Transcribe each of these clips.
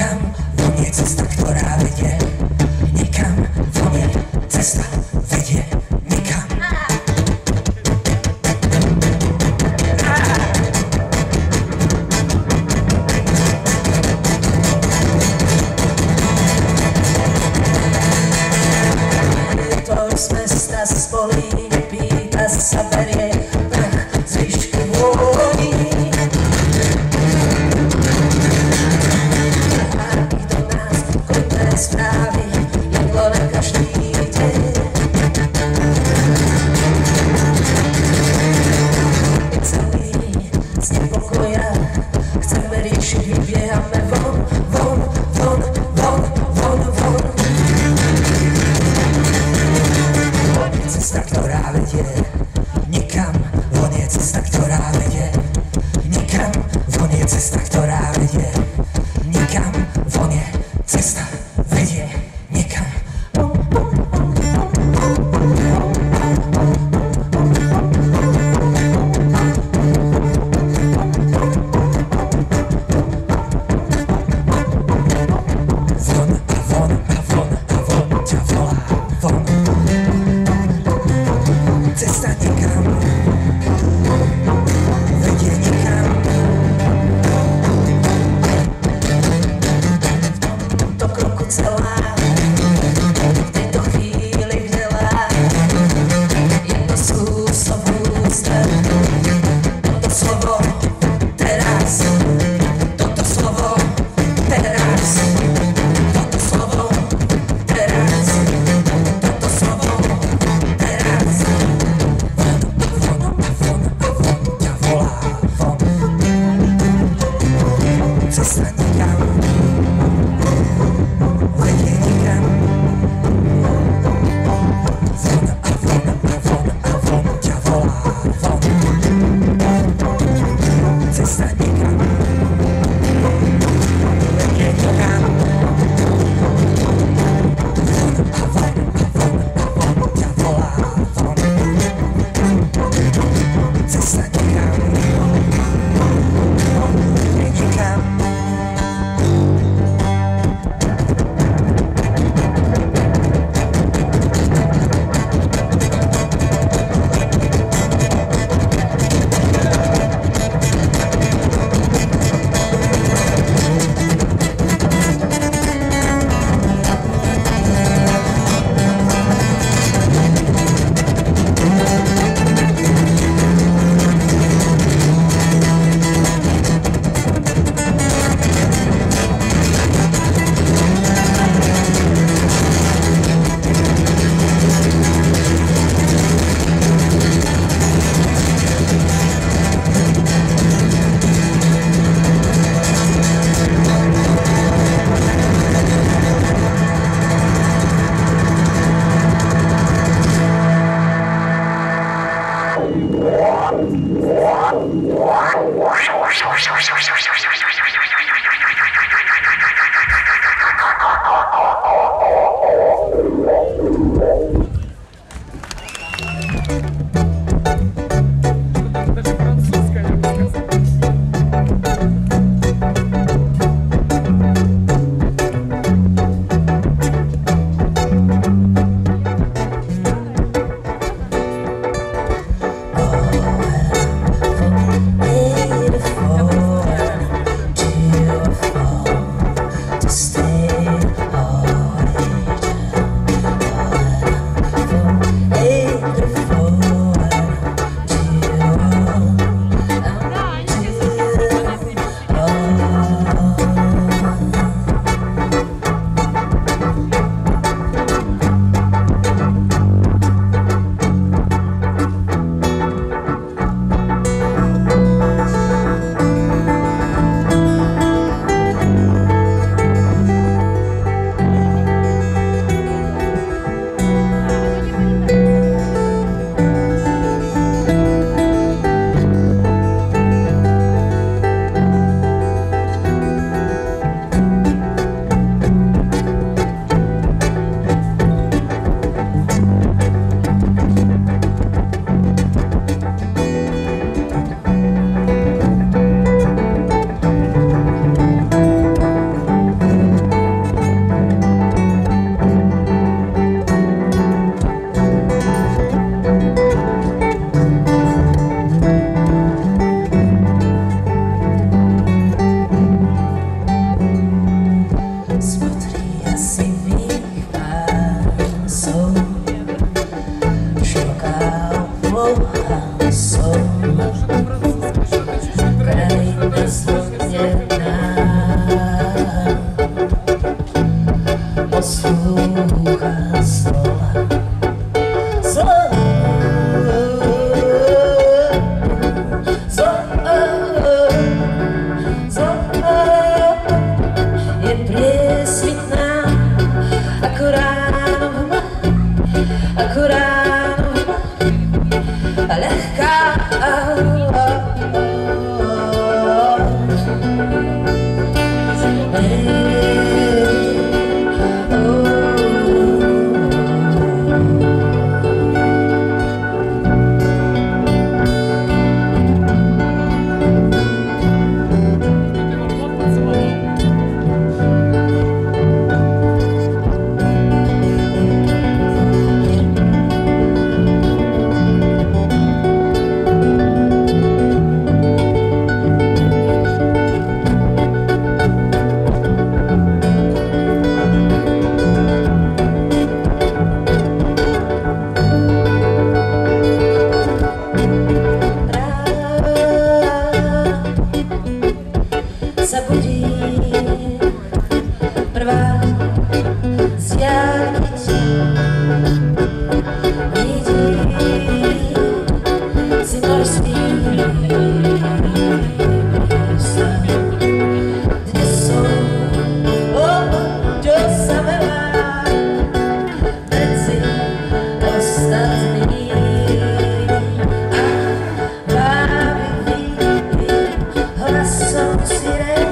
Niekam vonie cesta, ktorá vedie. Niekam vonie cesta, vedie niekam. Z mesta spolí, pýta sa, berie prach, zvyšky vôni. Háky do nás, krutné správy, jedlo na každý deň. Je celý z nepokoja, chceme riešiť, vybiehame von, von, von, von, von, von. Cesta, ktorá vedie niekam, vonie cesta, ktorá vedie niekam, vonie cesta, ktorá vedie niekam, vonie cesta, vedie niekam. Von a von a von a von ťa volá von. Cesta niekam, vedie niekam. V tomto kroku celá, v tejto chvíli vdelá. Jedno súslov úsmev, toto slovo teraz, toto slovo teraz, toto slovo teraz, toto slovo teraz. Cesta niekam, vedie niekam. Von a von a von a von ťa volá von. Cesta niekam, vedie niekam. Von a von a von a von ťa volá von. Cesta niekam, vedie niekam. poslouchá slova. Je priesvitná ako ráno a ľahká. Zabudí prvá zjavniť, vidí si morský prístav, kde sú čo samela medzi ostatní a baví hlasom sirén.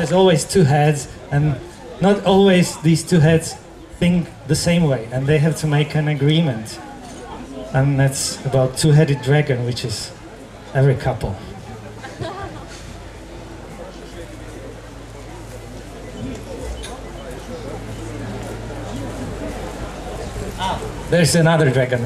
has always two heads, and not always these two heads think the same way, and they have to make an agreement. And that's about two-headed dragon, which is every couple. There's another dragon.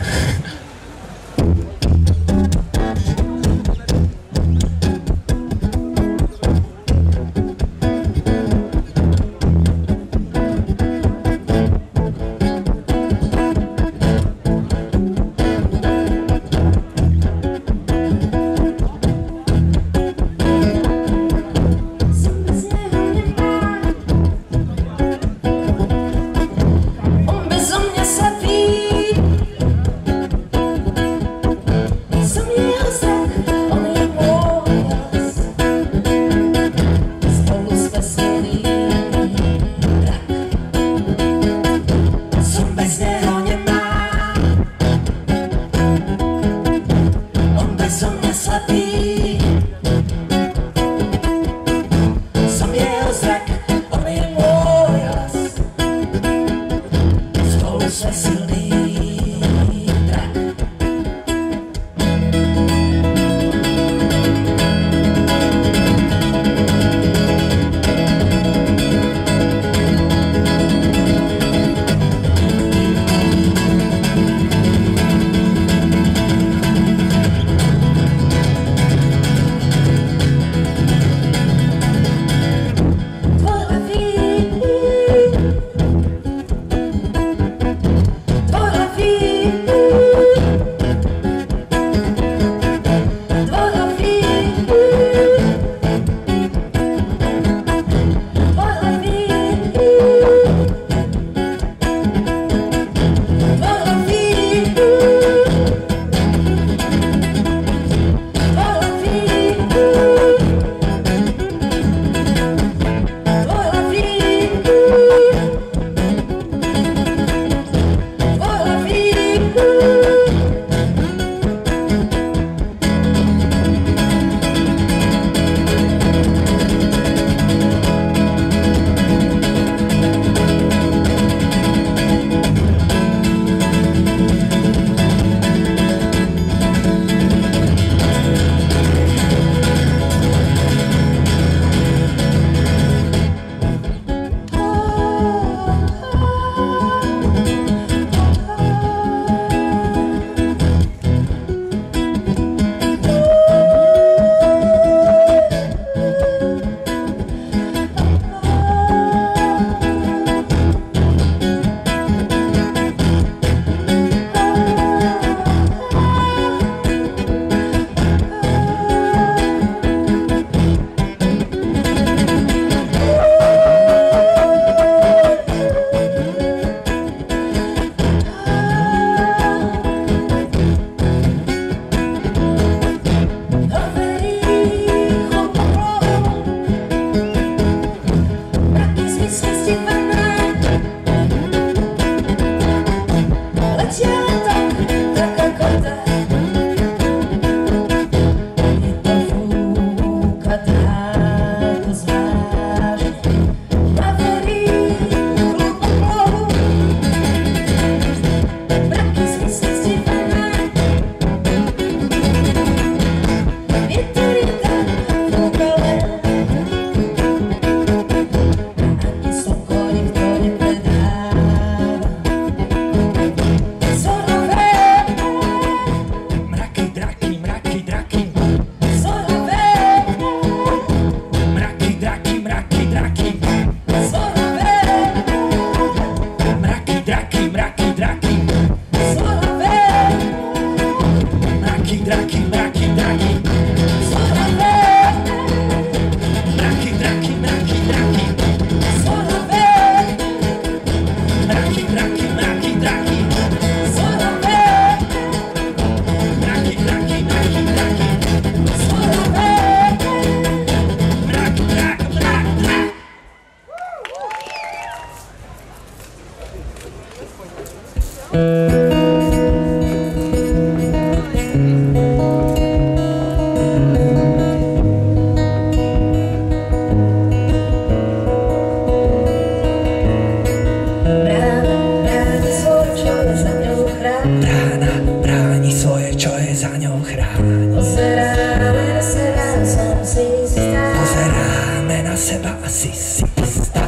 Pozeráme na seba a si istá.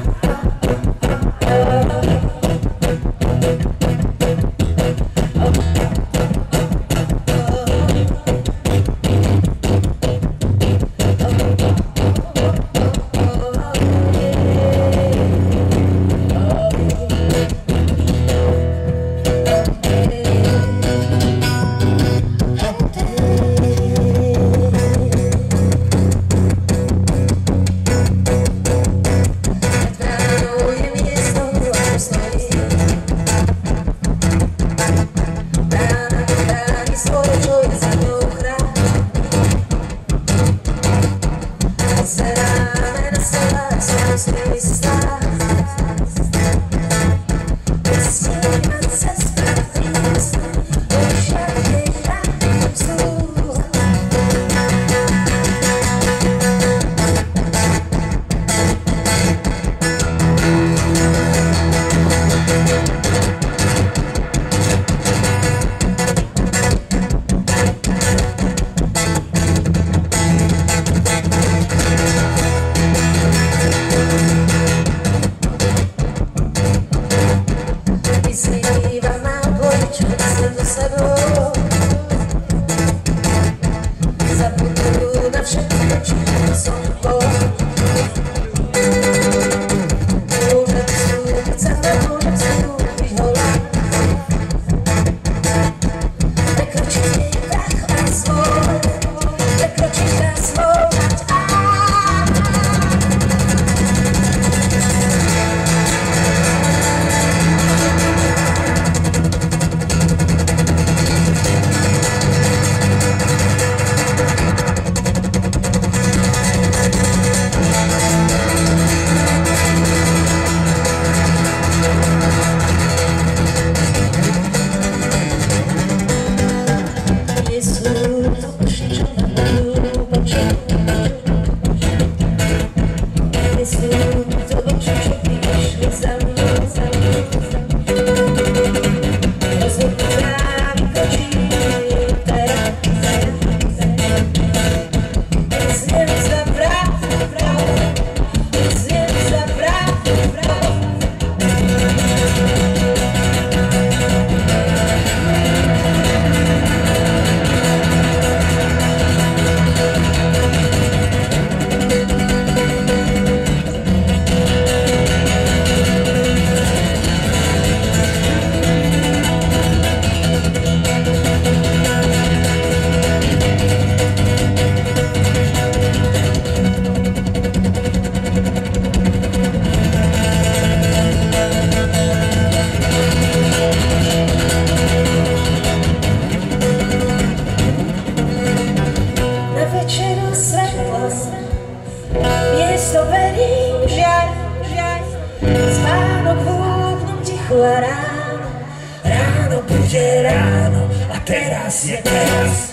Ráno bude ráno a teraz je teraz.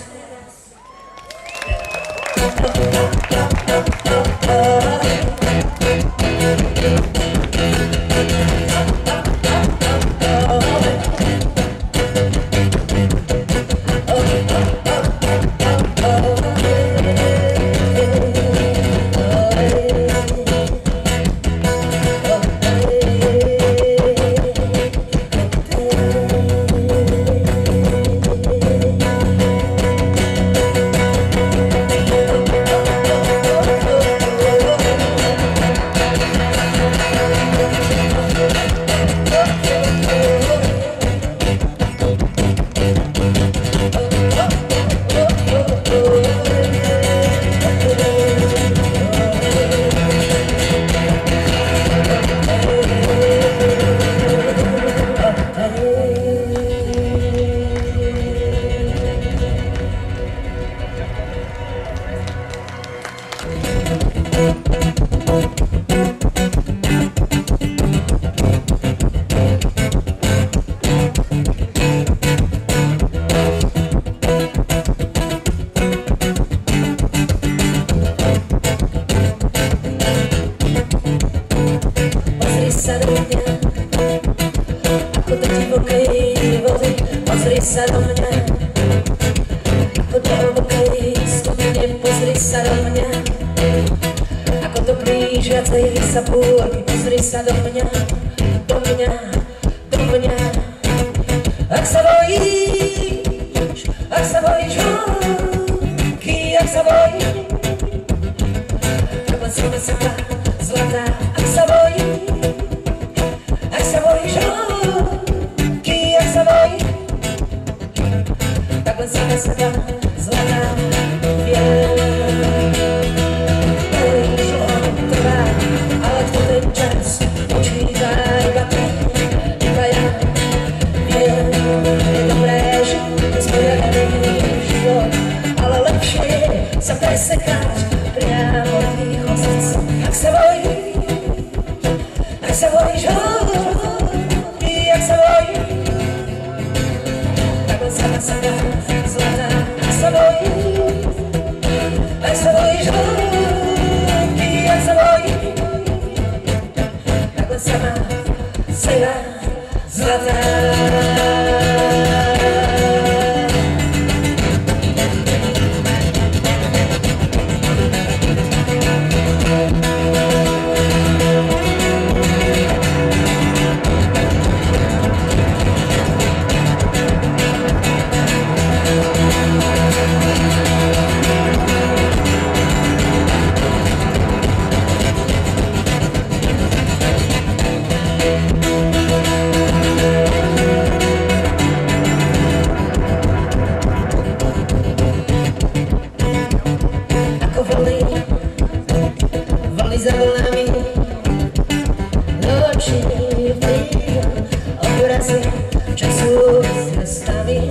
Pozri sa do mňa, po hlbokej studne, pozri sa do mňa. mňa, ako to blížiacej sa búrky. Pozri sa do mňa, do mňa, do mňa. Ak sa bojíš, holky, ak sa bojíš, tak len sama seba zlatá. Ak sa bojíš, holky, ak sa bojíš, tak len sama seba zlatá. Ale to ten čas počíta iba ty, iba ja. Viem, je dobré žiť sporiadaný život, ale lepšie je sa presekať priamo ticho srdce. Ak sa bojíš, holky, ak sa bojíš, tak len sama seba zlatá. Ak sa bojíš, holky, ak sa bojíš, tak len sama seba zlatá. Za vlnami do očí vplyv obrazy času s vrstami.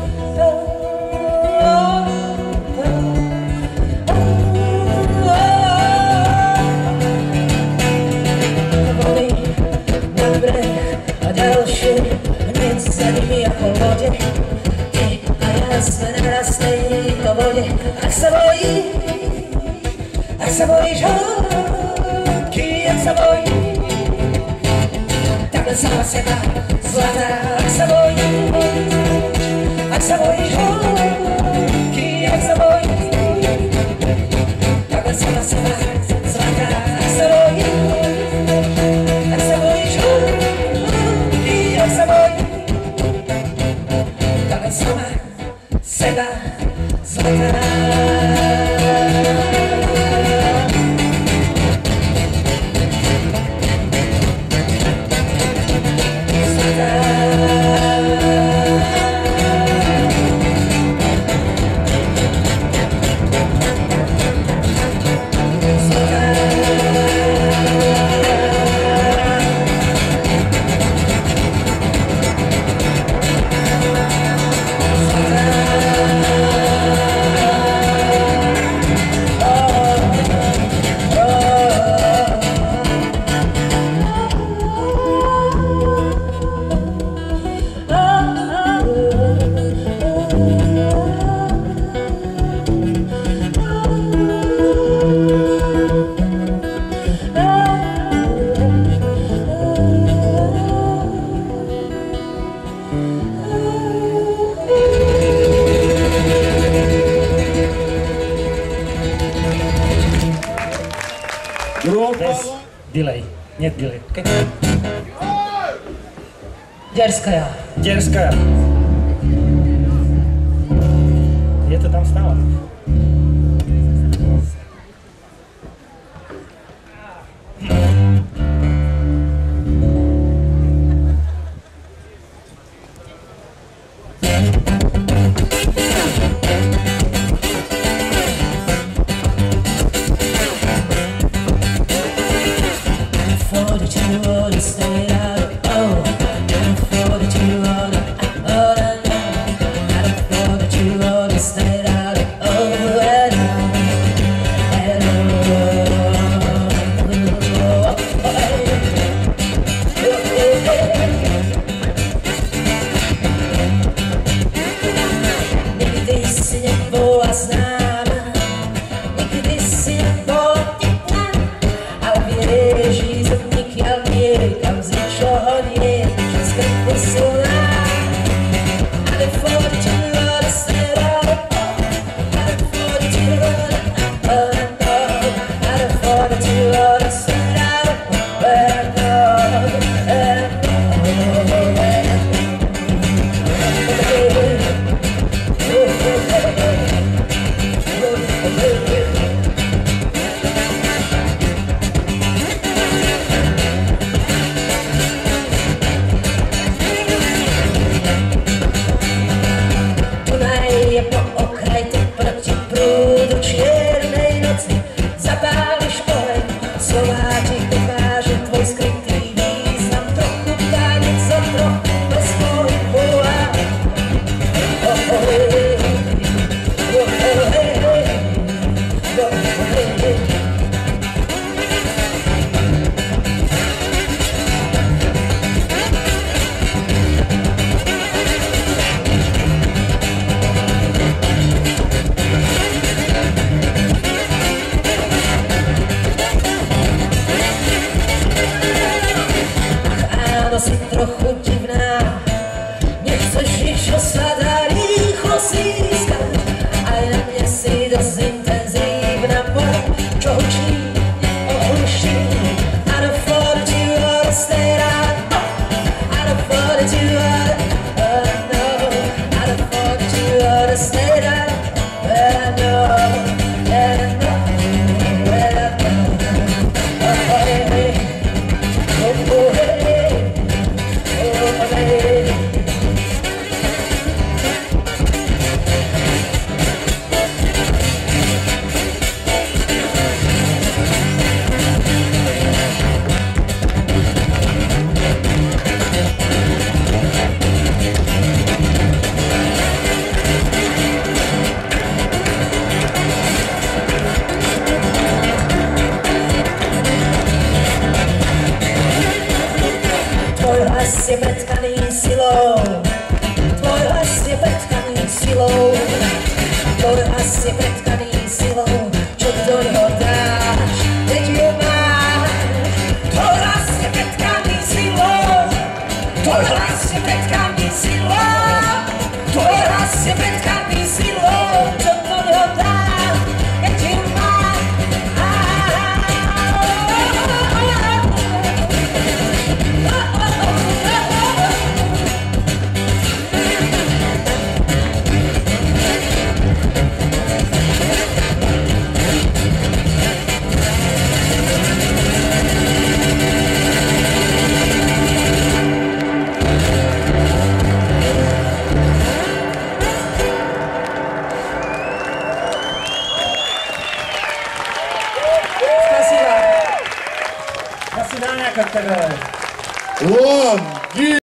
Vlny na breh a ďalšie hneď za nimi ako lode. Ty a ja sme naraz v tejto vode. Ak sa bojíš, holky, ak sa bojíš, tak len sama seba zlatá. Ak sa bojíš, holky, ak sa bojíš, tak len sama seba zlatá. Ak sa bojíš, holky, ak sa bojíš, tak len sama seba zlatá. Bez delay. Нет delay. Okay? Дерзкая. Дерзкая. Где-то там стало. Stay out of Spektakular. One,